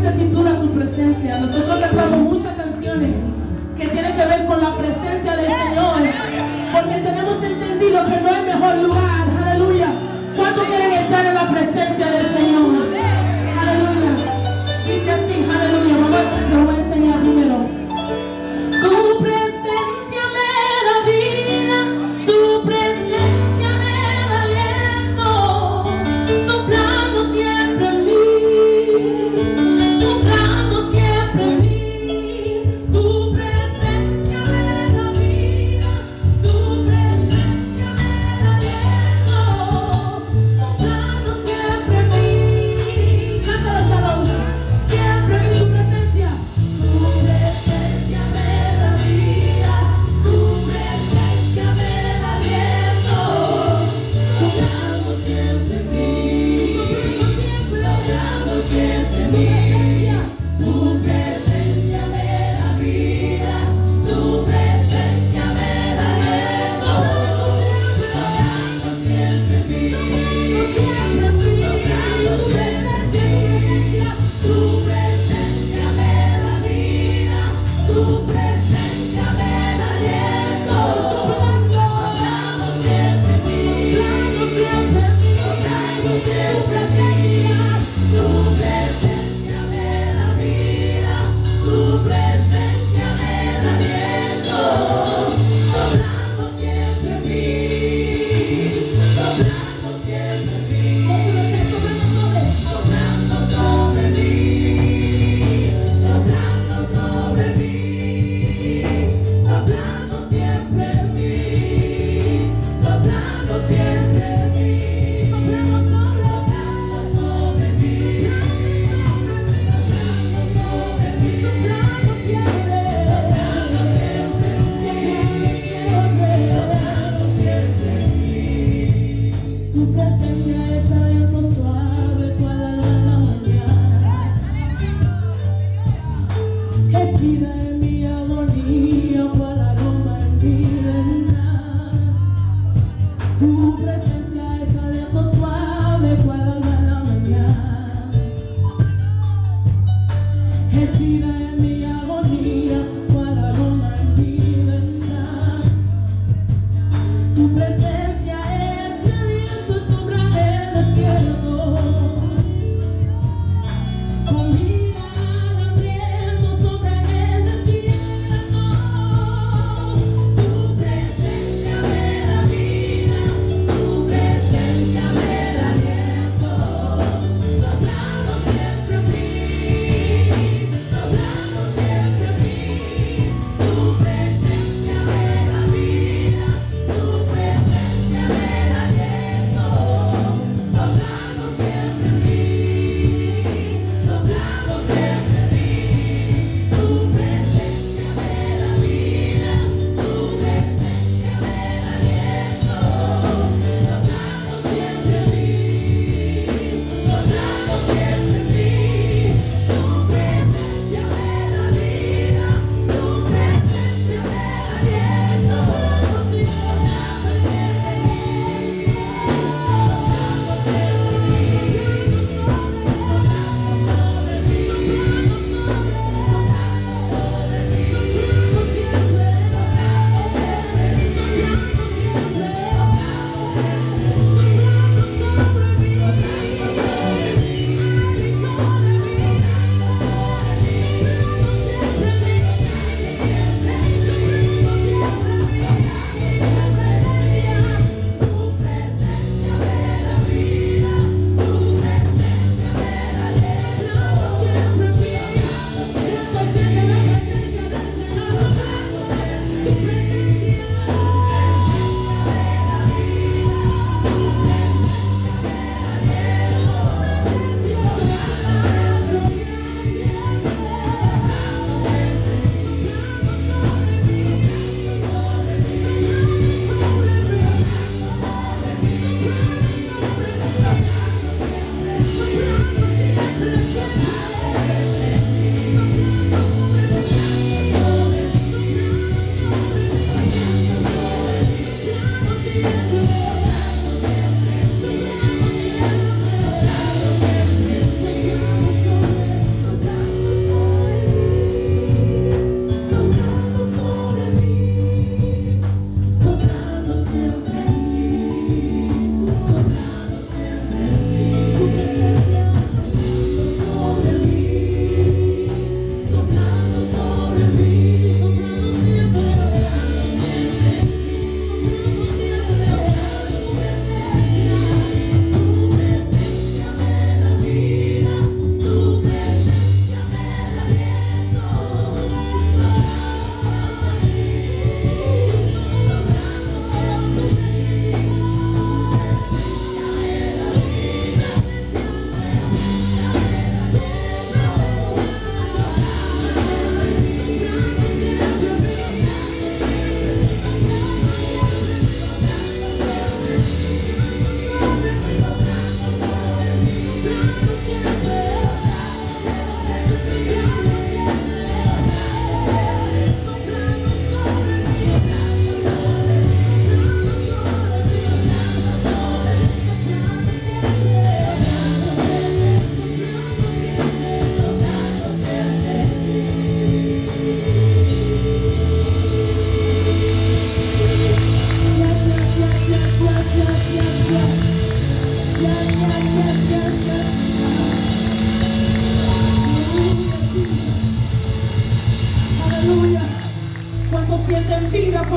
se titula Tu Presencia. Nosotros cantamos muchas canciones que tienen que ver con la presencia del Señor, porque tenemos entendido que no hay mejor lugar. Aleluya. ¿Cuántos quieren estar en la presencia del Señor? Aleluya. Dice así, aleluya. Se lo voy a enseñar primero. Tu presencia me da vida, tu presencia me da aliento, soplando siempre en mí, soplando siempre en mí. Tu presencia me da vida, tu presencia me da aliento, soplando siempre en mí.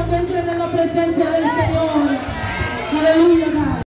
que entren en la presencia del Señor. Aleluya, God.